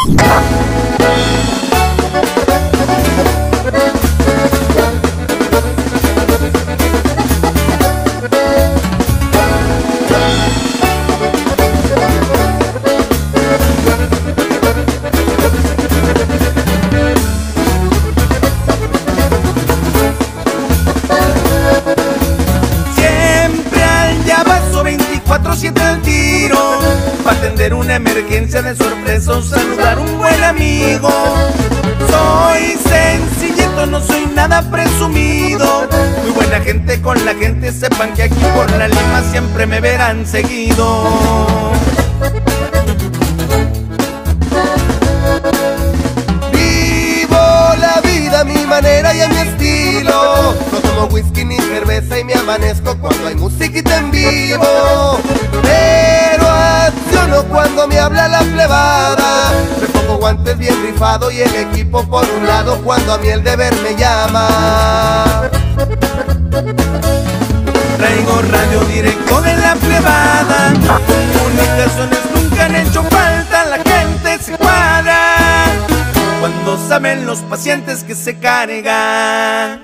El tiro para atender una emergencia de sorpresa o saludar un buen amigo. Soy sencillito, no soy nada presumido. Muy buena gente con la gente, sepan que aquí por la Lima siempre me verán seguido. Vivo la vida a mi manera y a mi estilo. No tomo whisky ni cerveza y me amanezco cuando hay musiquita en vivo. Pero acciono cuando me habla la plebada. Me pongo guantes bien rifado y el equipo por un lado cuando a mí el deber me llama. Traigo radio directo de la plebada. Comunicaciones nunca han hecho falta, la gente se cuadra cuando saben los pacientes que se cargan.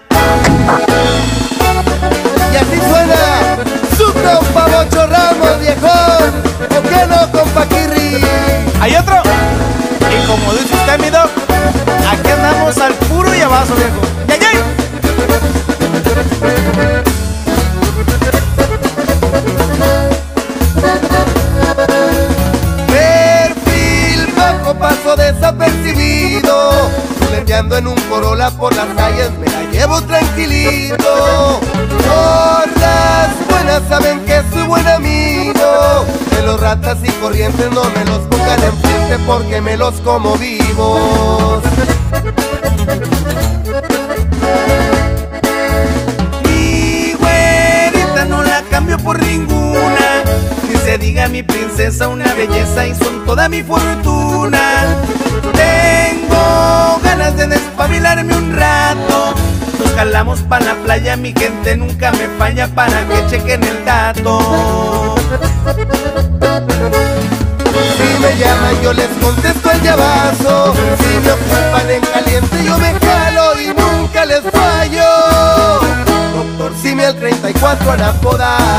Y así suena su compa Bocho Ramos, viejón. ¿O qué no, compa Kirri? Hay otro. Y como dice usted, mi doc, aquí andamos al puro y abajo, viejo. ¡Yay, yay! Perfil bajo, paso desapercibido. Ando en un Corolla por las calles, me la llevo tranquilito. Gordas buenas saben que soy buen amigo. De los ratas y corrientes no me los pongan enfrente porque me los como vivos. Mi güerita no la cambio por ninguna. Que se diga mi princesa una belleza y son toda mi fortuna. Tengo ganas de despabilarme un rato. Nos jalamos pa' la playa, mi gente nunca me falla para que chequen el dato. Si me llaman yo les contesto el llavazo. Si me ocupan en caliente yo me jalo y nunca les fallo. Doctor, si me al 34 a la poda.